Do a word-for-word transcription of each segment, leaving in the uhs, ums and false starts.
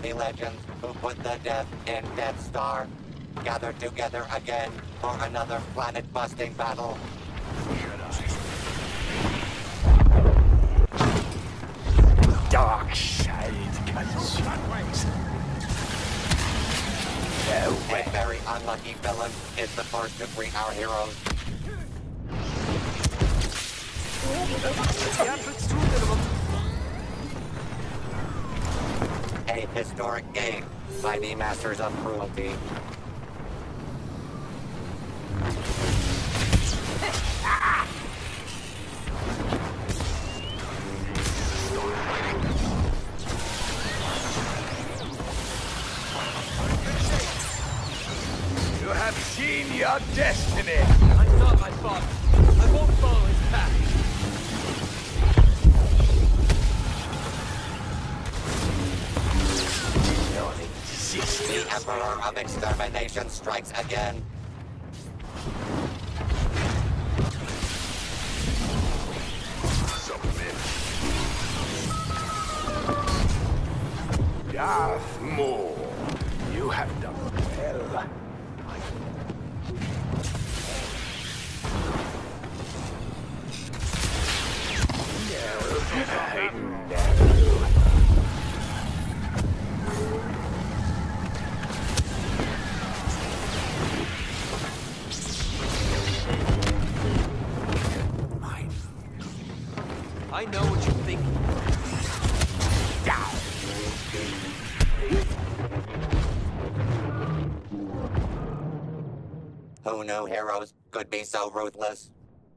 mighty legends who put the death in Death Star gather together again for another planet-busting battle. Dark side consumes. No way. A very unlucky villain is the first to greet our heroes. A historic game by the Masters of Cruelty. You have seen your destiny. I'm not my father. I won't follow his path. The Emperor of Extermination strikes again. Darth Maul, you have done well. No, I know. I know what you think. Who knew heroes could be so ruthless?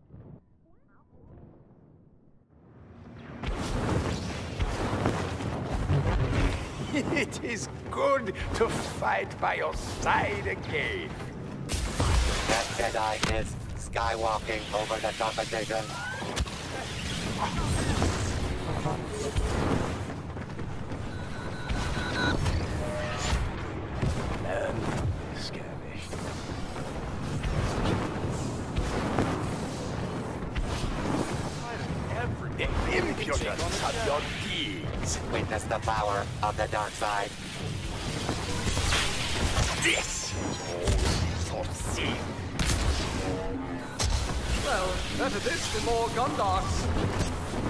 It is good to fight by your side again. That Jedi is skywalking over the competition. None skirmish. The impudence of your deeds. Witness the power of the dark side. This is all foreseen. Well, better this than more Gondarks.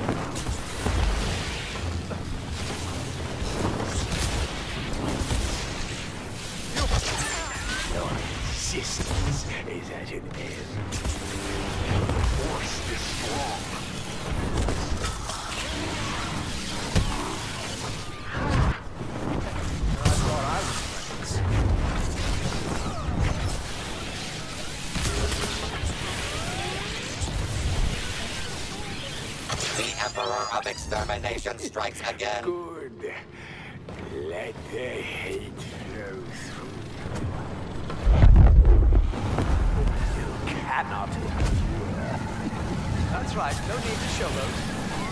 Your existence is at an end. Force is strong. The Emperor of Extermination strikes again. Good. Let the hate flow through. You cannot endure. That's right, no need to showboat.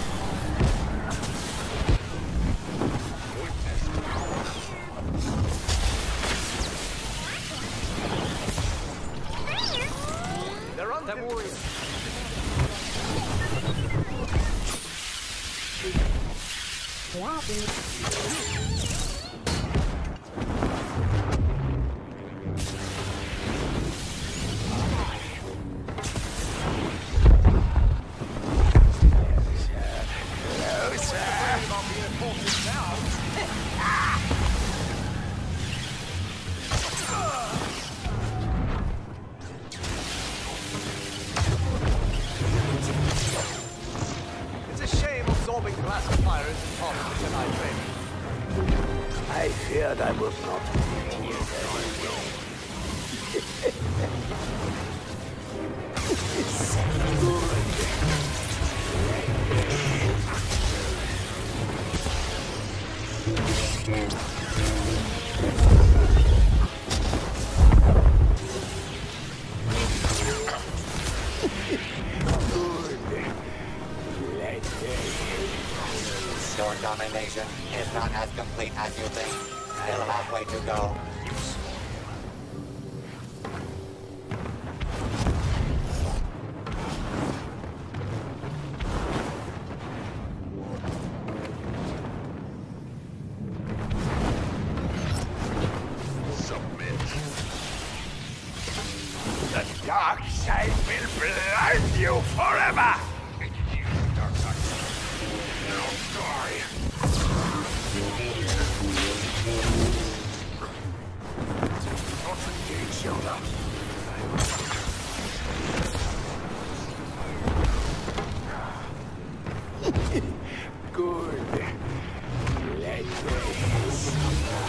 They're on that warrior. It's a shame absorbing glass fire isn't part of the Jedi training. I feared I was not here. Your domination is not as complete as you think. Still halfway to go. blind you forever! It's you, Darkseid. Now die. Concentrate, Yoda. Good. Let me suffer.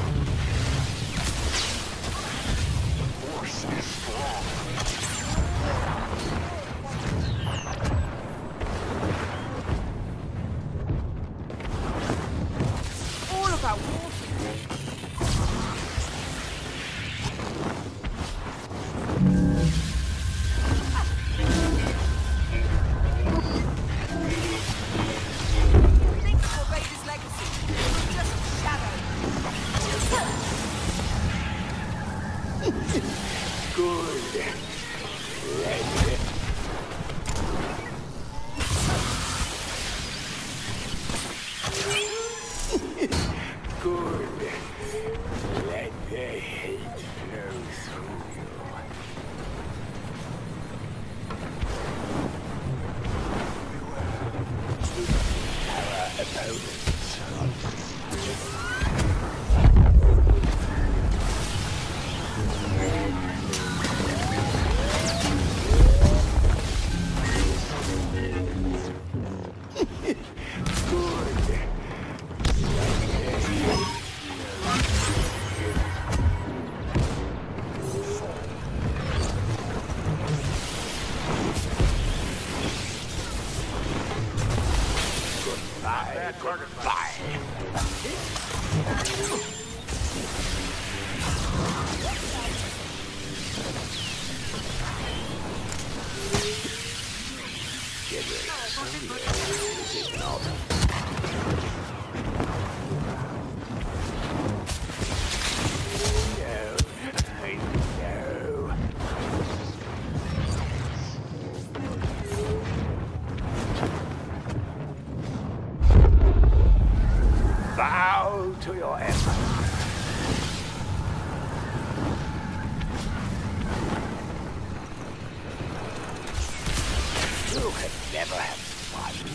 Force is strong. All about water. Think of Vader's legacy. We're just shadow. Good. Let me... Good. Let the hate flow through you. Our opponents. Goodbye, goodbye. Is it not? No, I know. Bow to your emperor. You can never have fun.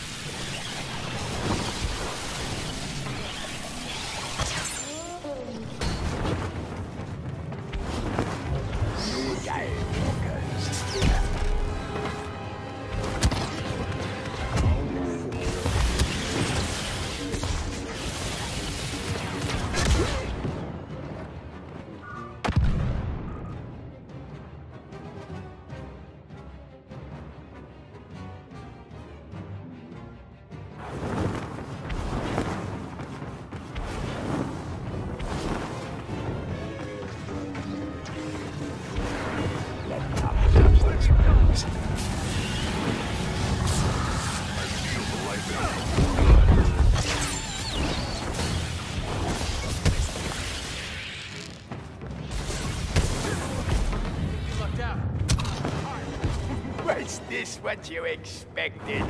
Was this what you expected?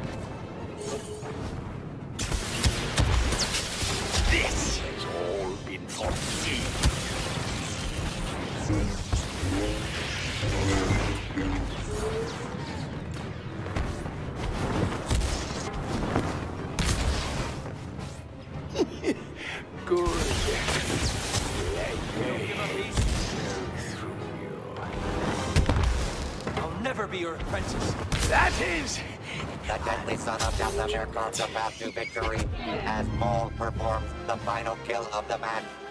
This has all been for me. Good. Never be your apprentice. That is... The deadly son of Dathomir carves a path to victory as Maul performs the final kill of the match.